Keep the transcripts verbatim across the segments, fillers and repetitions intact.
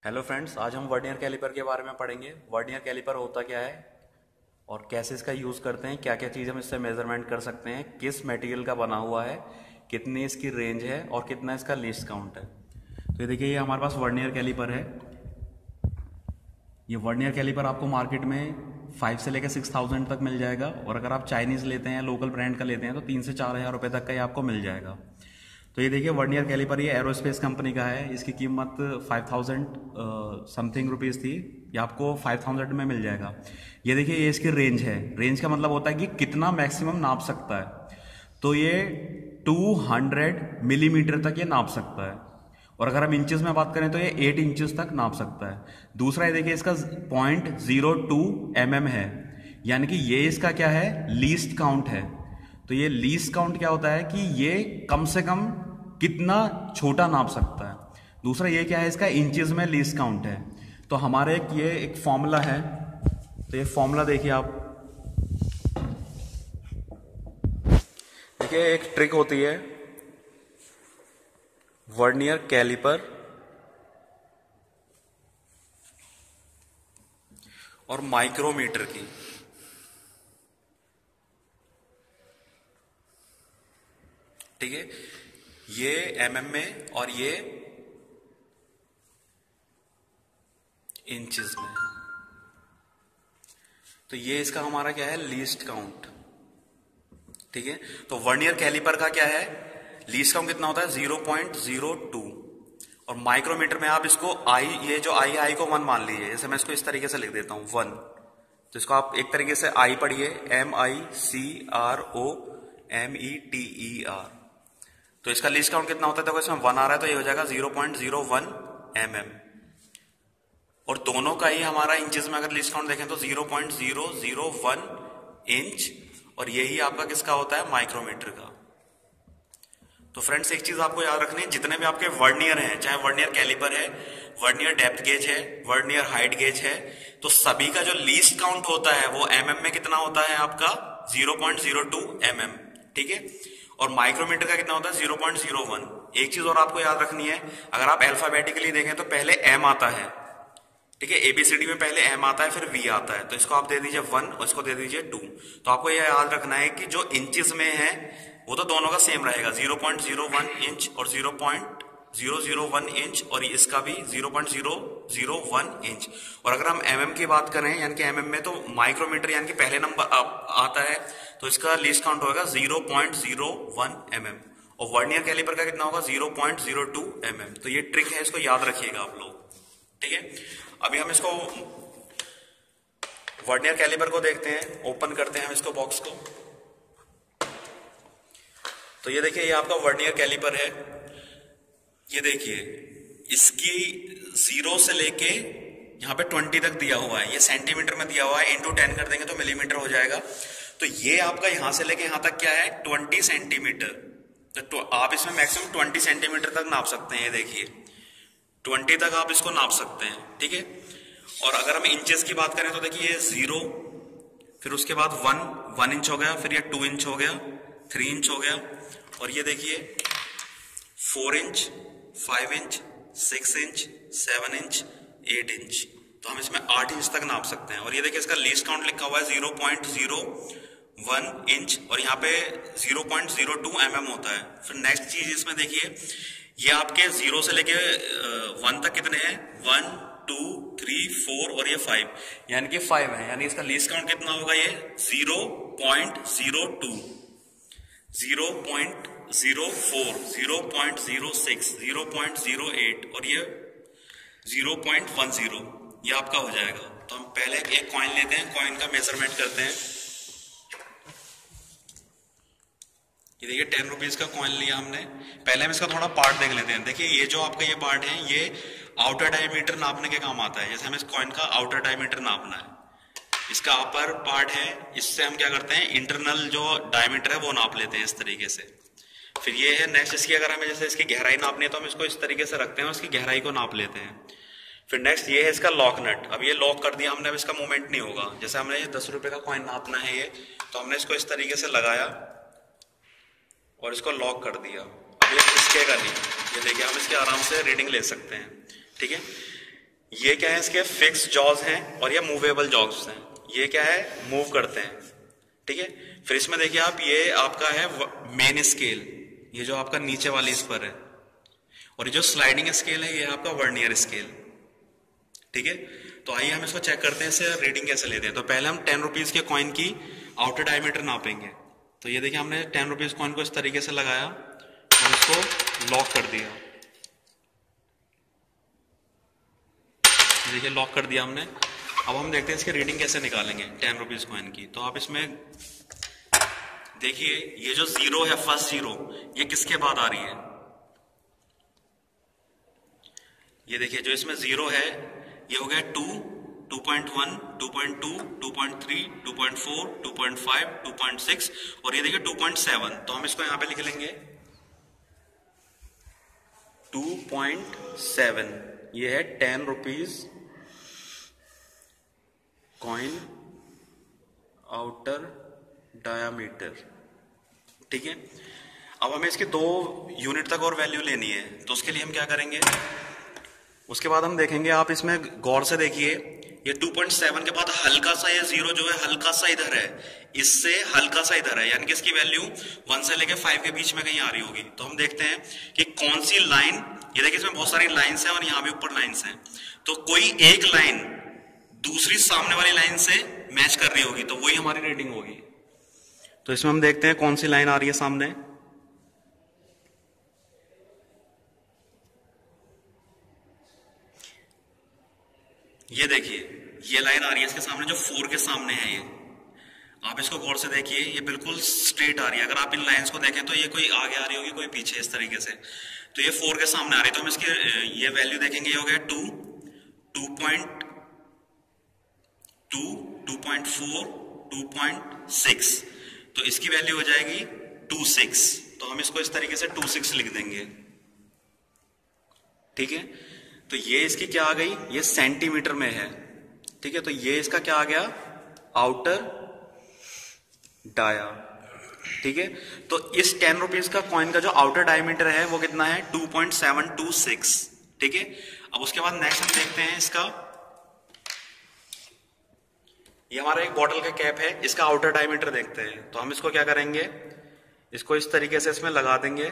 Hello friends, आज हम vernier caliper के बारे में पढ़ेंगे। वर्नियर कैलिपर होता क्या है और कैसे इसका यूज़ करते हैं, क्या क्या चीज़ हम इससे मेजरमेंट कर सकते हैं, किस मटेरियल का बना हुआ है, कितनी इसकी रेंज है और कितना इसका लीस्ट काउंट है। तो ये देखिए, ये हमारे पास वर्नियर कैलिपर है। ये वर्नियर कैलिपर आपको मार्केट में फाइव से लेकर सिक्स थाउजेंड तक मिल जाएगा, और अगर आप चाइनीज़ लेते हैं, लोकल ब्रांड का लेते हैं, तो तीन से चार हज़ार रुपये तक का ये आपको मिल जाएगा। तो ये देखिए, वर्नियर कैलिपर ये एरोस्पेस कंपनी का है। इसकी कीमत फाइव थाउजेंड समथिंग रुपीज़ थी, ये आपको फाइव थाउजेंड में मिल जाएगा। ये देखिए, ये इसकी रेंज है। रेंज का मतलब होता है कि कितना मैक्सिमम नाप सकता है। तो ये टू हंड्रेड मिलीमीटर तक ये नाप सकता है, और अगर हम इंचेस में बात करें तो ये एट इंचेस तक नाप सकता है। दूसरा, ये देखिए, इसका point zero two M M है, यानी कि ये इसका क्या है, लीस्ट काउंट है। तो ये लीस्ट काउंट क्या होता है कि ये कम से कम कितना छोटा नाप सकता है। दूसरा ये क्या है, इसका इंचेस में लीस्ट काउंट है। तो हमारे एक ये एक फॉर्मूला है। तो ये फॉर्मूला देखिए आप, देखिए एक ट्रिक होती है वर्नियर कैलिपर और माइक्रोमीटर की। ठीक है, ये एमएम में और ये इंचेस में। तो ये इसका हमारा क्या है, लीस्ट काउंट। ठीक है, तो वर्नियर कैलिपर का क्या है, लीस्ट काउंट कितना होता है, जीरो पॉइंट जीरो टू। और माइक्रोमीटर में आप इसको आई, ये जो आई आई को वन मान लीजिए। जैसे मैं इसको इस तरीके से लिख देता हूं, वन। तो इसको आप एक तरीके से आई पढ़िए, M I C R O M E T E R. तो इसका लीस्ट काउंट कितना होता है, देखो इसमें वन आ रहा है, तो ये हो जाएगा zero point zero one M M. और दोनों का ही हमारा इंचेस में अगर लीस्ट काउंट देखें तो zero point zero zero one inch, और यही आपका किसका होता है, माइक्रोमीटर का। तो फ्रेंड्स, एक चीज आपको याद रखनी है, जितने भी आपके वर्नियर हैं, चाहे वर्नियर कैलिपर है, वर्नियर डेप्थ गेज है, वर्नियर हाइट गेज है, तो सभी का जो लीस्ट काउंट होता है वो एमएम में कितना होता है आपका, zero point zero two M M. ठीक है, और माइक्रोमीटर का कितना होता है, जीरो पॉइंट जीरो वन। एक चीज और आपको याद रखनी है, अगर आप अल्फाबेटिकली देखें तो पहले एम आता है। ठीक है, एबीसीडी में पहले एम आता है, फिर वी आता है। तो इसको आप दे दीजिए वन और इसको दे दीजिए टू। तो आपको यह याद रखना है कि जो इंचेस में है वो तो दोनों का सेम रहेगा, zero point zero one inch और zero point zero zero one inch, और इसका भी zero point zero zero one inch. और अगर हम एमएम की बात करें, यानी कि एमएम में तो माइक्रोमीटर यानी कि पहले नंबर आता है, तो इसका लीस्ट काउंट होगा zero point zero one MM. और वर्नियर कैलिपर का कितना होगा, zero point zero two MM. तो ये ट्रिक है, इसको याद रखिएगा आप लोग। ठीक है, अभी हम इसको वर्नियर कैलिपर को देखते हैं, ओपन करते हैं हम इसको, बॉक्स को। तो ये देखिए, ये आपका वर्नियर कैलिपर है। ये देखिए, इसकी जीरो से लेके यहाँ पे ट्वेंटी तक दिया हुआ है, ये सेंटीमीटर में दिया हुआ है, इंटू टेन कर देंगे तो मिलीमीटर हो जाएगा। तो ये आपका यहां से लेके यहां तक क्या है, ट्वेंटी सेंटीमीटर। तो आप इसमें मैक्सिमम ट्वेंटी सेंटीमीटर तक नाप सकते हैं। ये देखिए, ट्वेंटी तक आप इसको नाप सकते हैं। ठीक है, और अगर हम इंचेस की बात करें तो देखिए, ये जीरो, फिर उसके बाद वन, वन इंच हो गया, फिर ये टू इंच हो गया, थ्री इंच हो गया, और ये देखिए four inch, five inch, six inch, seven inch, eight inch. तो हम इसमें आठ इंच तक नाप सकते हैं। और ये देखिए, इसका लीस्ट काउंट लिखा हुआ है zero point zero one inch, और यहाँ पे zero point zero two mm होता है। फिर नेक्स्ट चीज इसमें देखिए, ये आपके जीरो से लेके वन तक कितने हैं, वन टू थ्री फोर और ये फाइव, यानी कि फाइव है। यानी इसका लीस्ट काउंट कितना होगा, ये zero point zero two, zero point zero four, zero point zero six, zero point zero eight, और ये जीरो पॉइंट वन जीरो, ये आपका हो जाएगा। तो हम पहले एक कॉइन लेते हैं, कॉइन का मेजरमेंट करते हैं। ये देखिए, टेन रुपीज का कॉइन लिया हमने। पहले हम इसका थोड़ा पार्ट देख लेते हैं। देखिए, ये जो आपका ये पार्ट है, ये आउटर डायमीटर नापने के काम आता है। जैसे हमें इस कॉइन का आउटर डायमीटर नापना है, इसका अपर पार्ट है, इससे हम क्या करते हैं, इंटरनल जो डायमीटर है वो नाप लेते हैं इस तरीके से। फिर ये है नेक्स्ट, इसकी अगर हमें जैसे इसकी गहराई नापनी है तो हम इसको इस तरीके से रखते हैं और इसकी गहराई को नाप लेते हैं। फिर नेक्स्ट ये है इसका लॉक नट। अब ये लॉक कर दिया हमने, अब इसका मूवमेंट नहीं होगा। जैसे हमने ये दस रुपए का कॉइन नापना है ये, तो हमने इसको इस तरीके से लगाया और इसको लॉक कर दिया। अब ये खिसकेगा नहीं। ये देखिए, हम इसके आराम से रीडिंग ले सकते हैं। ठीक है, ये क्या है, इसके फिक्स जॉज हैं और ये मूवेबल जॉज हैं। ये क्या है, मूव करते हैं, ठीक है। फिर इसमें देखिए आप, ये आपका है मेन स्केल, ये जो आपका नीचे वाली इस पर है, और ये जो स्लाइडिंग स्केल है ये आपका वर्नियर स्केल, ठीक है। तो आइए हम इसको चेक करते हैं, इससे रीडिंग कैसे लेते हैं। तो पहले हम टेन रुपीज के कॉइन की आउटर डायमीटर नापेंगे। तो ये देखिए हमने टेन रुपीज कॉइन को इस तरीके से लगाया और इसको लॉक कर दिया, देखिए लॉक कर दिया हमने। अब हम देखते हैं इसकी रीडिंग कैसे निकालेंगे टेन रुपीज कॉइन की। तो आप इसमें देखिए, ये जो जीरो है, फर्स्ट जीरो, ये किसके बाद आ रही है, ये देखिए जो इसमें जीरो है ये हो गया two, two point one, two point two, two point three, two point four, two point five, two point six और ये देखिए टू पॉइंट सेवन। तो हम इसको यहां पे लिख लेंगे टू पॉइंट सेवन। ये है ten rupees coin outer diameter, ठीक है। अब हमें इसके दो यूनिट तक और वैल्यू लेनी है, तो उसके लिए हम क्या करेंगे, उसके बाद हम देखेंगे, आप इसमें गौर से देखिए, ये टू पॉइंट सेवन के बाद हल्का सा ये जीरो जो है हल्का सा इधर है, इससे हल्का सा इधर है, यानी कि इसकी वैल्यू वन से लेके फाइव के बीच में कहीं आ रही होगी। तो हम देखते हैं कि कौन सी लाइन, ये देखिए इसमें बहुत सारी लाइंस हैं और यहाँ भी ऊपर लाइंस हैं, तो कोई एक लाइन दूसरी सामने वाली लाइन से मैच कर रही होगी, तो वही हमारी रीडिंग होगी। तो इसमें हम देखते हैं कौन सी लाइन आ रही है सामने। ये देखिए ये लाइन आ रही है इसके सामने, जो फोर के सामने है, ये आप इसको गौर से देखिए, ये बिल्कुल स्ट्रेट आ रही है। अगर आप इन लाइंस को देखें तो ये कोई आगे आ रही होगी, कोई पीछे, इस तरीके से। तो ये फोर के सामने आ रही है, तो हम इसकी ये वैल्यू देखेंगे, ये हो गया two, two point two, two point four, two point six. तो इसकी वैल्यू हो जाएगी टू सिक्स। तो हम इसको इस तरीके से टू सिक्स लिख देंगे, ठीक है। तो ये इसकी क्या आ गई, ये सेंटीमीटर में है, ठीक है। तो ये इसका क्या आ गया, आउटर डाया, ठीक है। तो इस टेन रुपीज का कॉइन का जो आउटर डायमीटर है वो कितना है, two point seven two six, ठीक है। अब उसके बाद नेक्स्ट हम देखते हैं इसका, ये हमारा एक बॉटल का कैप है, इसका आउटर डायमीटर देखते हैं। तो हम इसको क्या करेंगे, इसको इस तरीके से इसमें लगा देंगे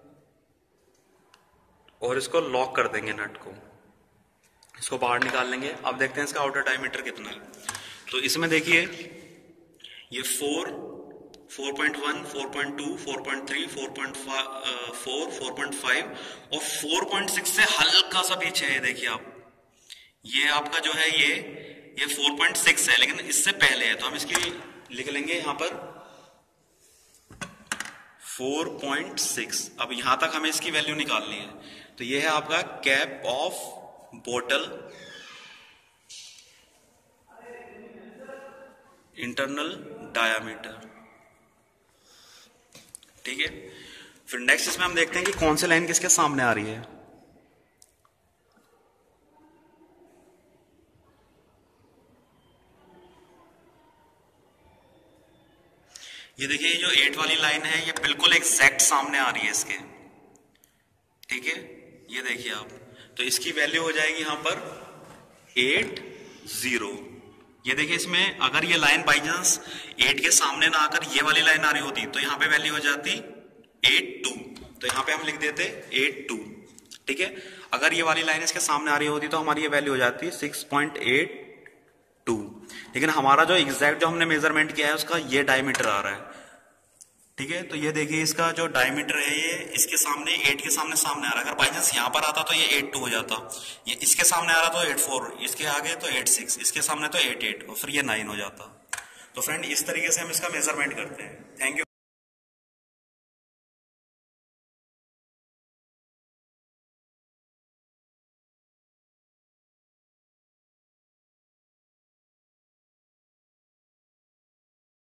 और इसको लॉक कर देंगे, नट को इसको बाहर निकाल लेंगे। अब देखते हैं इसका आउटर डायमीटर कितना है। तो इसमें देखिए ये four, four point one, four point two, four point three, four point four, four point five और फोर पॉइंट सिक्स से हल्का सा पीछे है। देखिए आप, ये आपका जो है ये ये फोर पॉइंट सिक्स है, लेकिन इससे पहले है। तो हम इसकी लिख लेंगे यहां पर फोर पॉइंट सिक्स। अब यहां तक हमें इसकी वैल्यू निकालनी है। तो ये है आपका कैप ऑफ बोतल, इंटरनल डायामीटर, ठीक है। फिर नेक्स्ट इसमें हम देखते हैं कि कौन सी लाइन किसके सामने आ रही है। ये देखिए जो एट वाली लाइन है ये बिल्कुल एग्जैक्ट सामने आ रही है इसके, ठीक है। ये देखिए आप, तो इसकी वैल्यू हो जाएगी यहां पर एट जीरो। ये देखिए इसमें अगर ये लाइन बाई चांस एट के सामने ना आकर ये वाली लाइन आ रही होती तो यहां पे वैल्यू हो जाती एट टू। तो यहां पे हम लिख देते एट टू, ठीक है। अगर ये वाली लाइन इसके सामने आ रही होती तो हमारी ये वैल्यू हो जाती सिक्स पॉइंट एट टू। लेकिन हमारा जो एग्जैक्ट जो हमने मेजरमेंट किया है उसका ये डायमीटर आ रहा है, ठीक है। तो ये देखिए इसका जो डायमीटर है ये इसके सामने एट के सामने सामने आ रहा है। अगर बाई चांस यहां पर आता तो ये एट टू हो जाता, ये इसके सामने आ रहा तो एट फोर, इसके आगे तो एट सिक्स, इसके सामने तो एट एट और फिर ये नाइन हो जाता। तो फ्रेंड इस तरीके से हम इसका मेजरमेंट करते हैं। Thank you.